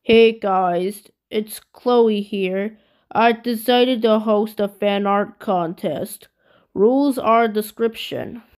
Hey guys, it's Chloe here. I decided to host a fan art contest. Rules are description.